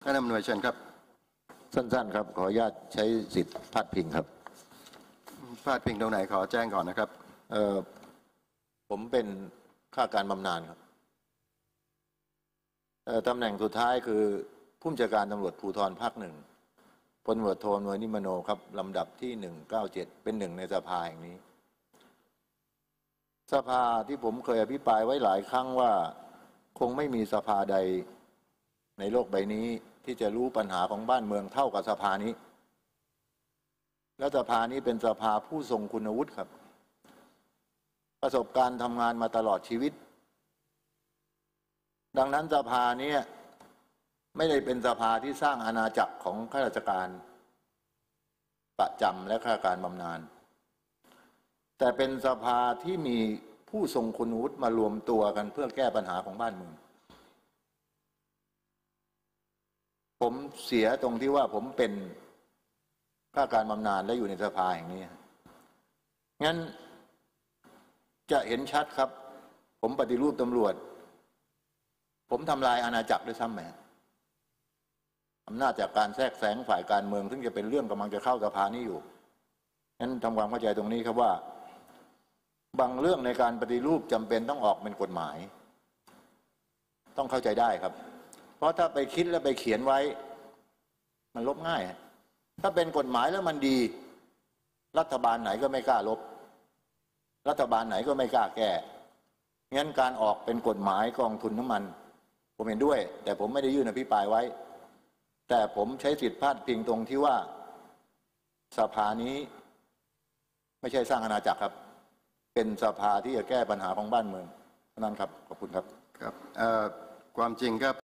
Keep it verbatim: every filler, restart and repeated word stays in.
ท่านอำนวยเชิญครับสั้นๆครับขออนุญาตใช้สิทธิ์พาดพิงครับพาดพิงตรงไหนขอแจ้งก่อนนะครับเอ่อผมเป็นข้าการบำนาญครับตำแหน่งสุดท้ายคือผู้บัญชาการตำรวจภูธรภาคหนึ่งพลตำรวจโทอำนวยนิมโนครับลำดับที่หนึ่งเก้าเจ็ดเป็นหนึ่งในสภาแห่งนี้สภาที่ผมเคยอภิปรายไว้หลายครั้งว่าคงไม่มีสภาใดในโลกใบนี้ที่จะรู้ปัญหาของบ้านเมืองเท่ากับสภานี้และสภานี้เป็นสภาผู้ทรงคุณวุฒิครับประสบการณ์ทำงานมาตลอดชีวิตดังนั้นสภานี้ไม่ได้เป็นสภาที่สร้างอาณาจักรของข้าราชการประจำและข้าราชการบำนาญแต่เป็นสภาที่มีผู้ทรงคุณวุฒิมารวมตัวกันเพื่อแก้ปัญหาของบ้านเมืองผมเสียตรงที่ว่าผมเป็นข้าราชการบำนาญและอยู่ในสภาแห่งนี้งั้นจะเห็นชัดครับผมปฏิรูปตำรวจผมทำลายอาณาจักรด้วยซ้ำไหมอำนาจจากการแทรกแซงฝ่ายการเมืองซึ่งจะเป็นเรื่องกำลังจะเข้าสภานี้อยู่งั้นทำความเข้าใจตรงนี้ครับว่าบางเรื่องในการปฏิรูปจำเป็นต้องออกเป็นกฎหมายต้องเข้าใจได้ครับเพราะถ้าไปคิดแล้วไปเขียนไว้มันลบง่ายถ้าเป็นกฎหมายแล้วมันดีรัฐบาลไหนก็ไม่กล้าลบรัฐบาลไหนก็ไม่กล้าแก้งั้นการออกเป็นกฎหมายกองทุนน้ำมันผมเห็นด้วยแต่ผมไม่ได้ยื่นอภิปรายไว้แต่ผมใช้สิทธิพาดพิงตรงที่ว่าสภานี้ไม่ใช่สร้างอาณาจักรครับเป็นสภาที่จะแก้ปัญหาของบ้านเมืองนั้นครับขอบคุณครับครับความจริงครับ